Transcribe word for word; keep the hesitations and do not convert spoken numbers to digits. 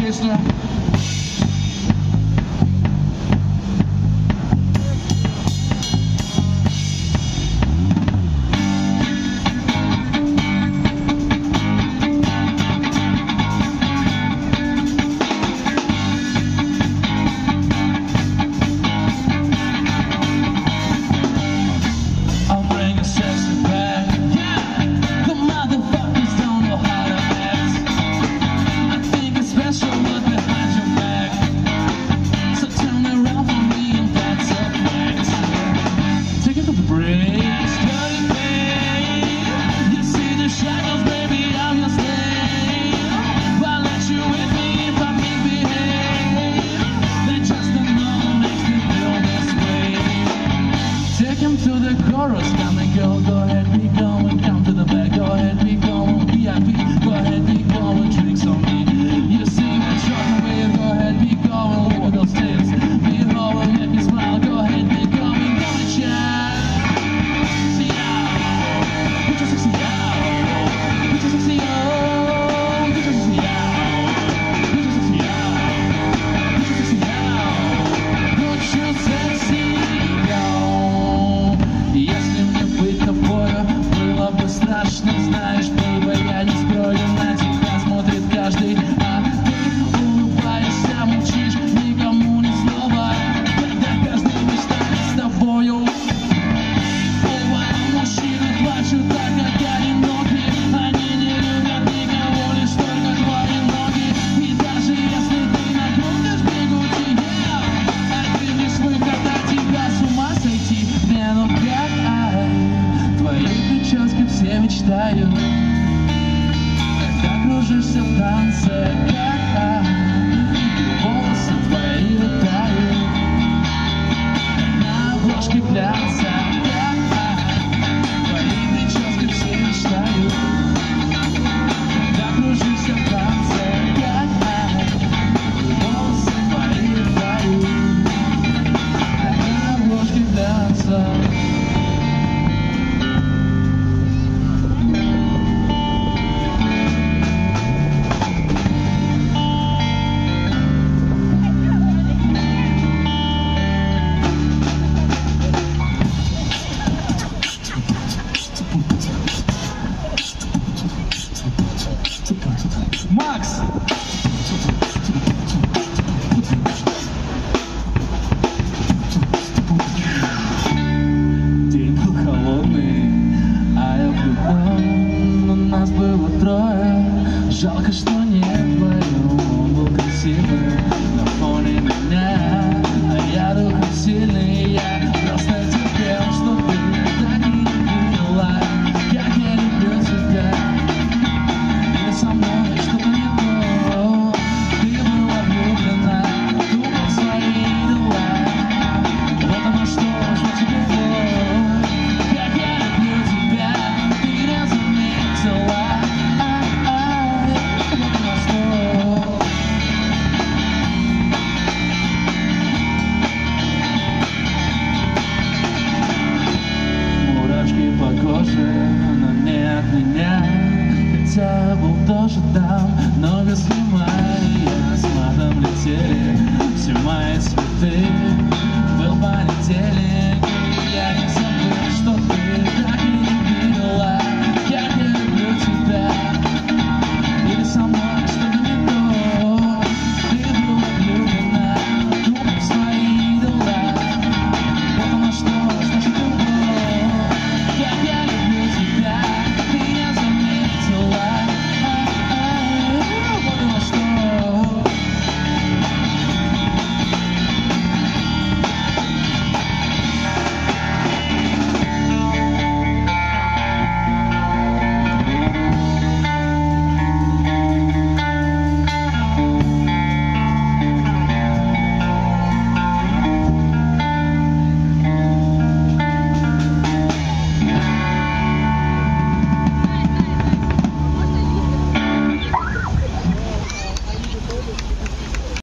песня. To the chorus, come and go, go ahead, we go and come to the back, go ahead, we go and V I P, go ahead, we go and drinks on me. You sing and short away, go ahead, we go and walk those steps, we go and make me smile, go ahead, we go and go and shout. See out, put your sexy out, put your sexy out, put your sexy out, put your sexy out, put your sexy out, put your sexy out. Если мне быть тобою, было бы страшно, знаешь, был бы я не строю, на тебя смотрит каждый, а ты улыбаешься, молчишь, никому ни слова, когда каждый мечтает с тобою. Бывают мужчины плачут, так как одиноки, они не любят никого, лишь только твои ноги, и даже если ты накрутишь бегути, yeah, ты лишь выход от тебя с ума сойти, мне ну как твои прически все мечтают, когда кружишься в танце, как волосы твои летают на обложке глянца, твои прически все мечтают, когда кружишься в танце, как волосы твои летают на обложке глянца. Макс! День был холодный, а я влюблен, но нас было трое. Жалко, что нет вдвоем, он был красивый на фоне меня, а я духом сильный, я просто терпел, что ты так и не поняла, как я люблю тебя. И со мной что-то не то, ты была влюблена, думал свои дела, вот оно что, что тебе было, как я люблю тебя, ты не заметила, ай-ай, вот оно что. Мурашки по коже, но не от меня, хотя был тоже там, но без внимания.